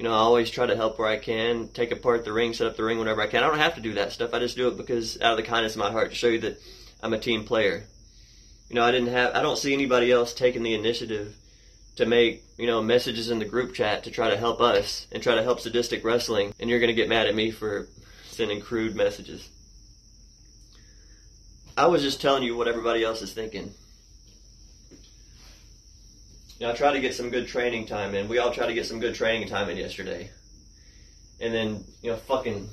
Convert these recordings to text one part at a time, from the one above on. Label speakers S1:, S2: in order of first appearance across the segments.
S1: I always try to help where I can, take apart the ring, set up the ring whenever I can. I don't have to do that stuff. I just do it because out of the kindness of my heart, to show you that I'm a team player. I don't see anybody else taking the initiative to make, messages in the group chat to try to help us and try to help Sudistic Wrestling, and you're going to get mad at me for sending crude messages. I was just telling you what everybody else is thinking. I tried to get some good training time in. We all tried to get some good training time in yesterday. And then, fucking...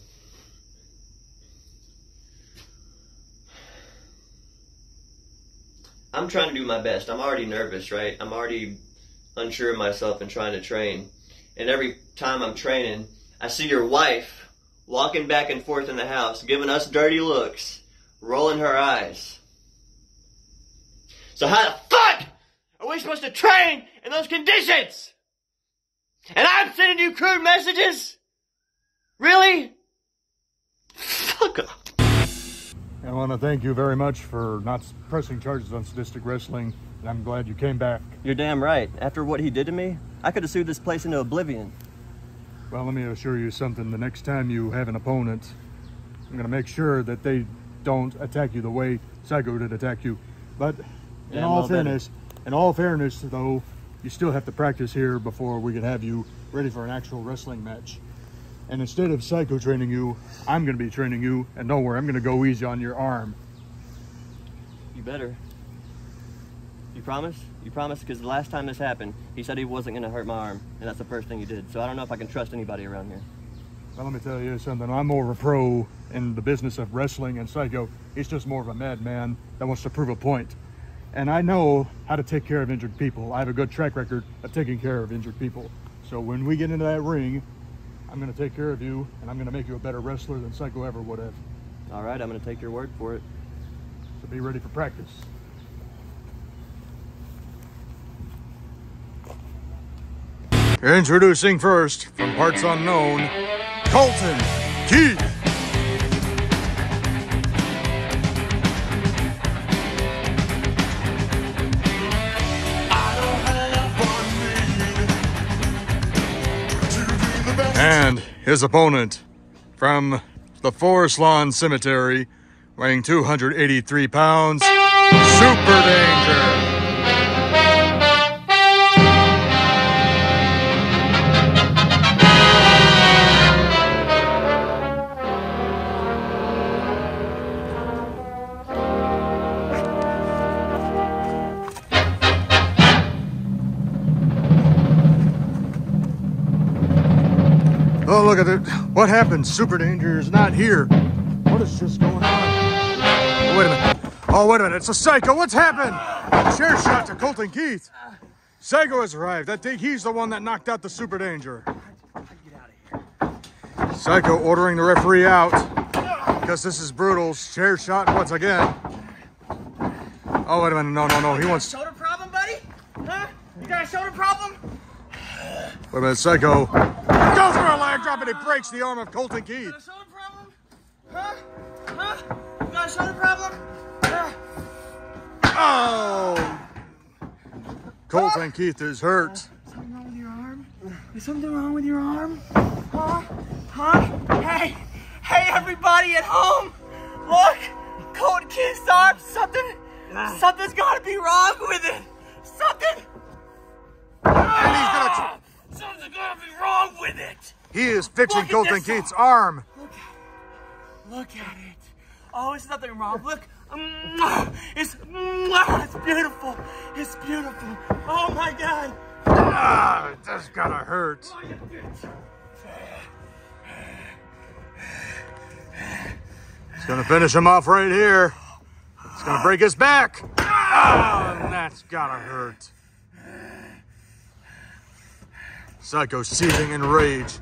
S1: I'm trying to do my best. I'm already nervous, right? I'm already unsure of myself and trying to train. And every time I'm training, I see your wife walking back and forth in the house, giving us dirty looks, rolling her eyes. So how the fuck are we supposed to train in those conditions? And I'm sending you crude messages? Really? Fuck off.
S2: I want to thank you very much for not pressing charges on Sudistic Wrestling, and I'm glad you came back.
S1: You're damn right. After what he did to me, I could have sued this place into oblivion.
S2: Well, let me assure you something. The next time you have an opponent, I'm going to make sure that they don't attack you the way Psycho did attack you. But in all fairness, though, you still have to practice here before we can have you ready for an actual wrestling match. And instead of Psycho training you, I'm going to be training you, and don't worry, I'm going to go easy on your arm.
S1: You better. You promise? You promise? Because the last time this happened, he said he wasn't going to hurt my arm, and that's the first thing he did. So I don't know if I can trust anybody around here.
S2: Well, let me tell you something. I'm more of a pro in the business of wrestling, and Psycho, he's just more of a madman that wants to prove a point. And I know how to take care of injured people. I have a good track record of taking care of injured people. So when we get into that ring, I'm going to take care of you, and I'm going to make you a better wrestler than Psycho ever would have.
S1: All right, I'm going to take your word for it.
S2: So be ready for practice. Introducing first, from parts unknown, Kolton Keith. And his opponent, from the Forest Lawn Cemetery, weighing 283 pounds, SuperDanger. Oh, look at it. What happened? SuperDanger is not here. What is just going on? Oh, wait a minute. Oh, wait a minute. It's a Psycho. What's happened? Chair shot to Kolton Keith. Psycho has arrived. I think he's the one that knocked out the SuperDanger. Psycho ordering the referee out because this is brutal. Chair shot once again. Oh, wait a minute. No. He wants...
S3: Shoulder problem, buddy? Huh? You got a shoulder problem?
S2: Wait a minute. Psycho goes for a leg drop and he breaks the arm of Kolton Keith.
S3: You got a shoulder problem? Huh? You got a shoulder problem?
S2: Oh! Kolton Keith is hurt.
S3: Something wrong with your arm? Is something wrong with your arm? Huh? Hey, everybody at home! Look! Kolton Keith's arm! Something's gotta be wrong with it! Something's gotta be wrong with it!
S2: He is fixing Kolton Keith's arm.
S3: Look at it. Oh, there's nothing wrong. Look. It's beautiful. It's beautiful. Oh my God.
S2: That's gotta hurt.
S3: Oh, you bitch.
S2: It's gonna finish him off right here. It's gonna break his back. Oh, that's gotta hurt. Psycho seething in rage.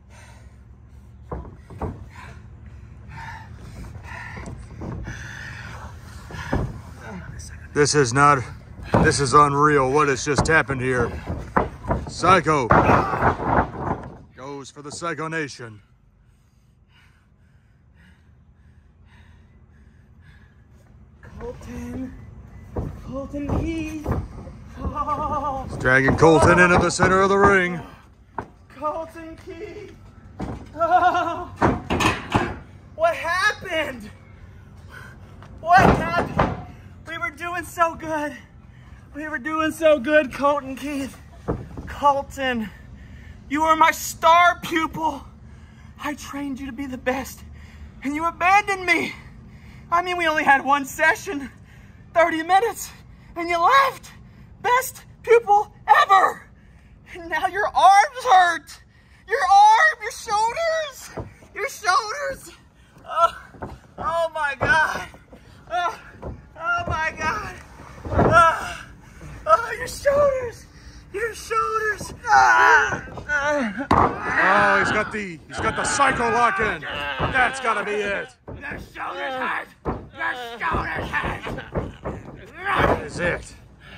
S2: This is unreal what has just happened here. Psycho goes for the Psycho Nation.
S3: Kolton Keith. Oh.
S2: He's dragging Kolton into the center of the ring.
S3: Kolton. Kolton Keith. Oh, what happened? What happened? We were doing so good. We were doing so good, Kolton Keith. Kolton, you were my star pupil. I trained you to be the best, and you abandoned me. I mean, we only had one session, 30 minutes, and you left. Best pupil ever. And now your arms hurt. Your arm, your shoulders, your shoulders. Oh my God. Oh my God. Oh, your shoulders. Your shoulders.
S2: Oh, he's got the psycho lock in. That's gotta be it.
S3: Your shoulders hurt. Your shoulders hurt.
S2: That is it.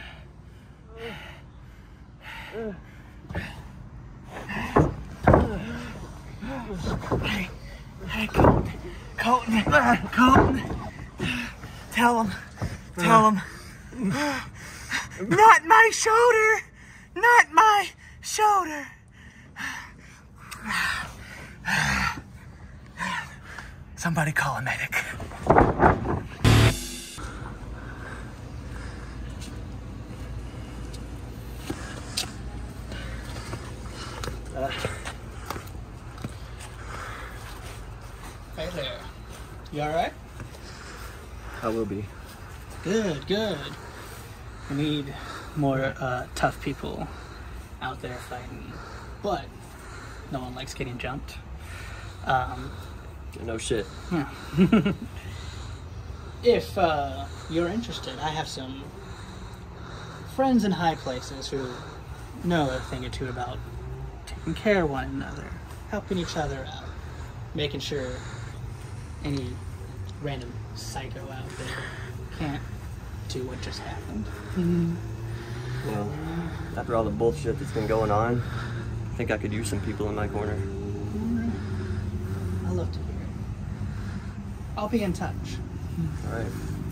S3: Hey, Kolton. Tell him. Not my shoulder. Not my shoulder. Somebody call a medic. Hey there. You alright?
S1: I will be.
S3: Good. We need more tough people out there fighting. But no one likes getting jumped.
S1: No shit.
S3: Yeah. If you're interested, I have some friends in high places who know a thing or two about taking care of one another, helping each other out, making sure any random psycho out there can't do what just happened.
S1: Well, after all the bullshit that's been going on, I think I could use some people in my corner.
S3: I'd love to hear it. I'll be in touch.
S1: All right.